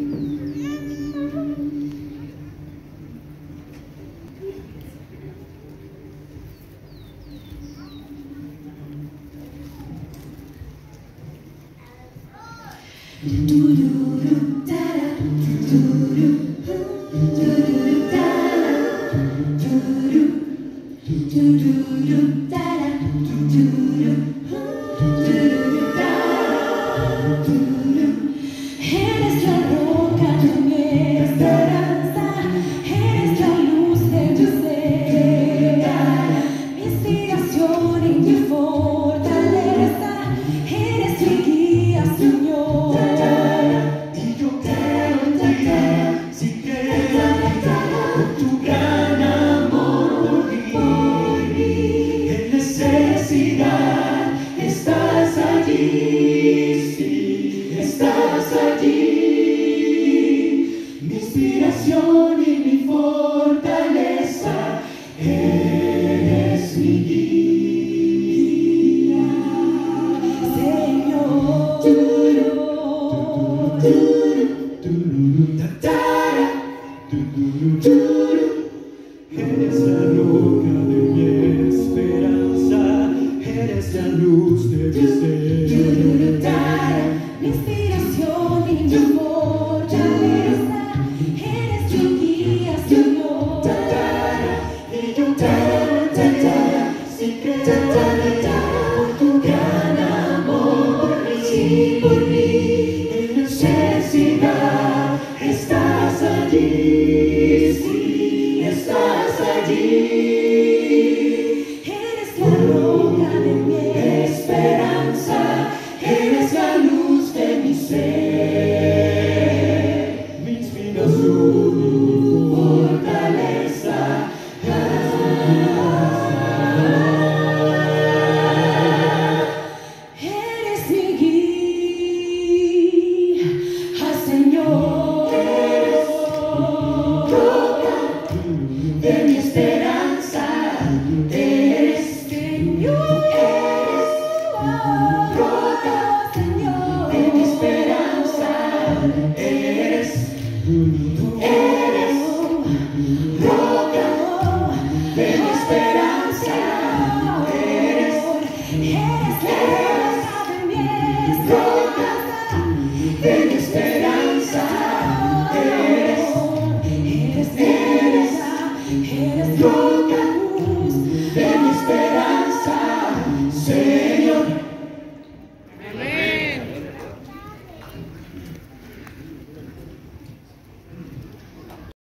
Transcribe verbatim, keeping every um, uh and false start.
Eres la roca de mi esperanza, eres la luz de mi ser, mi inspiración y mi fortaleza, eres mi guía, Señor. Y yo creo en ti, si creo por tu gran amor por mí. En necesidad estás allí, sí, estás allí. Mi inspiración y mi fortaleza, eres mi guía, Señor. Eres la roca de mi esperanza, eres la luz de mi ser. Mi inspiración y mi fortaleza, eres mi guía, Señor. Y yo creo en ti, si creo por tu gran amor por mí, por mí. En necesidad estás allí, sí, estás allí. Eres la roca de mi Esperanza, eres la luz de mi ser, mi inspiración y mi fortaleza. Eres mi guía, Señor. Eres roca de mi esperanza, eres Señor. Eres roca Señor. de mi esperanza, eres, eres roca de mi esperanza, eres, Eres la roca de mi roca esperanza. de mi esperanza.